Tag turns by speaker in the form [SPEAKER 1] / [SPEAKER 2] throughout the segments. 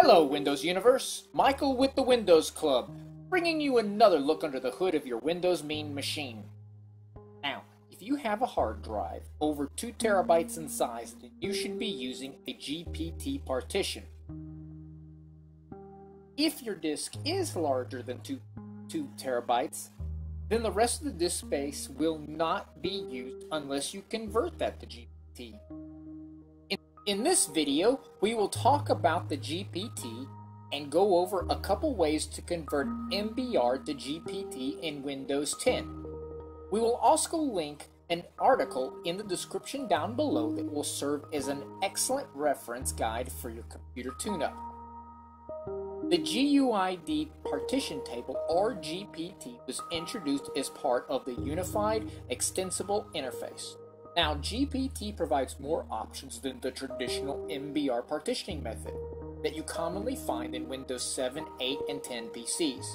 [SPEAKER 1] Hello Windows Universe, Michael with the Windows Club, bringing you another look under the hood of your Windows mean machine. Now, if you have a hard drive over 2 terabytes in size, then you should be using a GPT partition. If your disk is larger than 2 terabytes, then the rest of the disk space will not be used unless you convert that to GPT. In this video, we will talk about the GPT and go over a couple ways to convert MBR to GPT in Windows 10. We will also link an article in the description down below that will serve as an excellent reference guide for your computer tune-up. The GUID partition table, or GPT, was introduced as part of the Unified Extensible Interface. Now, GPT provides more options than the traditional MBR partitioning method that you commonly find in Windows 7, 8, and 10 PCs.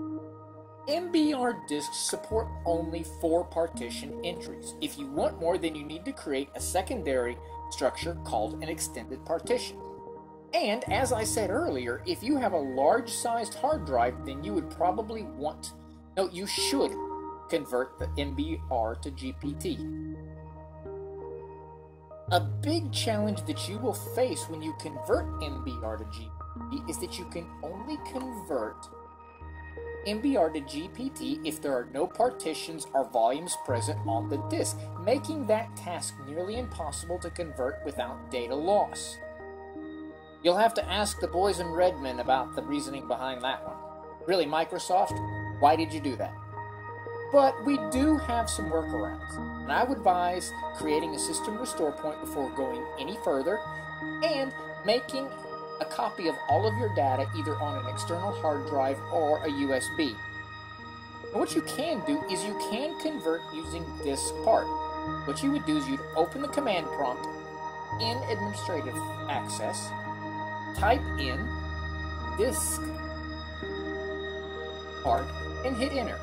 [SPEAKER 1] MBR disks support only 4 partition entries. If you want more, then you need to create a secondary structure called an extended partition. And as I said earlier, if you have a large-sized hard drive, then you would probably you should convert the MBR to GPT. A big challenge that you will face when you convert MBR to GPT is that you can only convert MBR to GPT if there are no partitions or volumes present on the disk, making that task nearly impossible to convert without data loss. You'll have to ask the boys in Redmond about the reasoning behind that one. Really, Microsoft, why did you do that? But we do have some workarounds, and I would advise creating a system restore point before going any further and making a copy of all of your data either on an external hard drive or a USB. And what you can do is you can convert using Diskpart. What you would do is you'd open the command prompt in Administrative Access, type in Diskpart, and hit enter.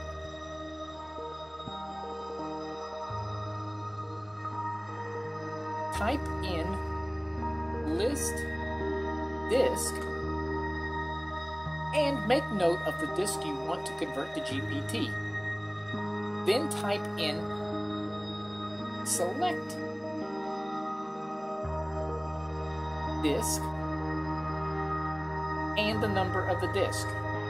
[SPEAKER 1] Type in list disk and make note of the disk you want to convert to GPT. Then type in select disk and the number of the disk.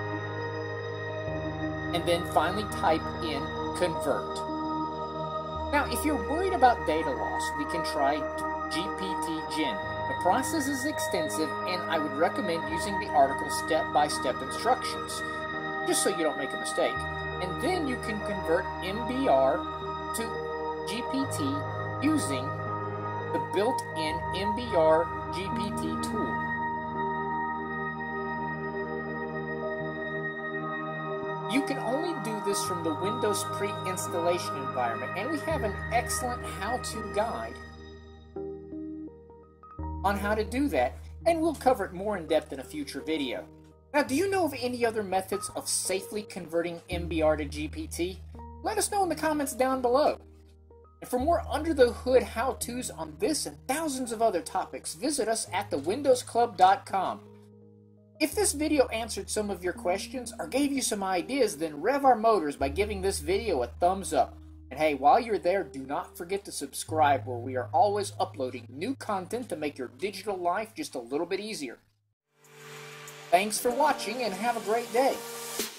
[SPEAKER 1] And then finally type in convert. Now, if you're worried about data loss, we can try Gptgen. The process is extensive, and I would recommend using the article step-by-step instructions, just so you don't make a mistake. And then you can convert MBR to GPT using the built-in MBR GPT tool. You can only do this from the Windows pre-installation environment, and we have an excellent how-to guide on how to do that, and we'll cover it more in depth in a future video. Now, do you know of any other methods of safely converting MBR to GPT? Let us know in the comments down below. And for more under-the-hood how-tos on this and thousands of other topics, visit us at thewindowsclub.com. If this video answered some of your questions or gave you some ideas, then rev our motors by giving this video a thumbs up. And hey, while you're there, do not forget to subscribe, where we are always uploading new content to make your digital life just a little bit easier. Thanks for watching and have a great day.